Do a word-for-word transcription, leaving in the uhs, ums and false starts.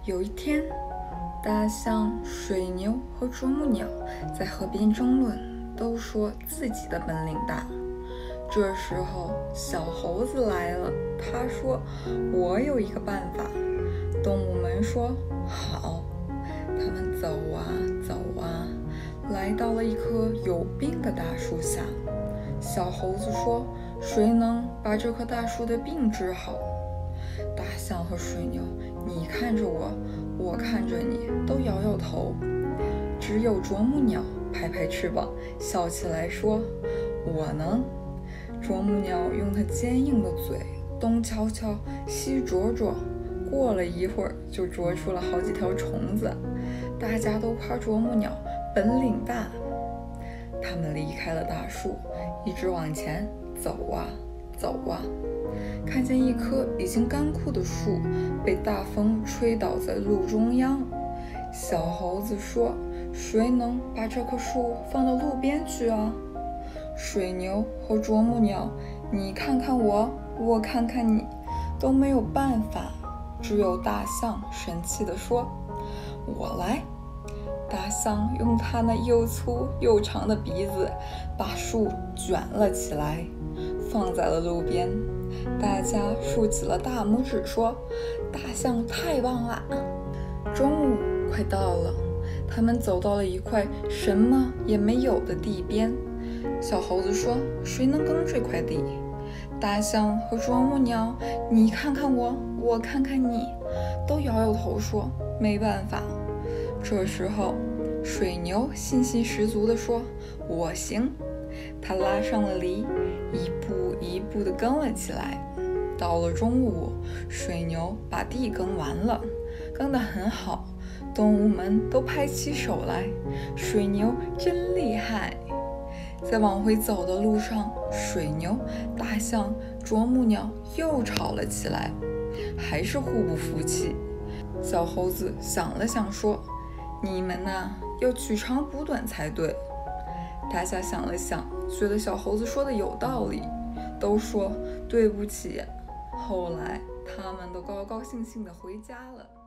有一天，大象、水牛和啄木鸟在河边争论，都说自己的本领大。这时候，小猴子来了，他说：“我有一个办法。”动物们说：“好。”他们走啊走啊，来到了一棵有病的大树下。小猴子说：“谁能把这棵大树的病治好？”大象和水牛，你看着我，我看着你，都摇摇头。只有啄木鸟拍拍翅膀，笑起来说：“我能。”啄木鸟用它坚硬的嘴东敲敲，西啄啄，过了一会儿就啄出了好几条虫子。大家都夸啄木鸟本领大。他们离开了大树，一直往前走啊走啊，看见一棵已经干枯的树被大风吹倒在路中央。小猴子说：“谁能把这棵树放到路边去啊？”水牛和啄木鸟，你看看我，我看看你，都没有办法。只有大象神气地说：“我来。”大象用它那又粗又长的鼻子把树卷了起来，放在了路边。大家竖起了大拇指说：“大象太棒了！”中午快到了，他们走到了一块什么也没有的地边。小猴子说：“谁能耕这块地？”大象和啄木鸟，你看看我，我看看你，都摇摇头说：“没办法。”这时候，水牛信心十足地说：“我行。”他拉上了犁，一步一步地耕了起来。到了中午，水牛把地耕完了，耕得很好，动物们都拍起手来：“水牛真厉害！”在往回走的路上，水牛、大象、啄木鸟又吵了起来，还是互不服气。小猴子想了想说：“你们呐，要取长补短才对。”大家想了想，觉得小猴子说的有道理，都说对不起。后来他们都高高兴兴地回家了。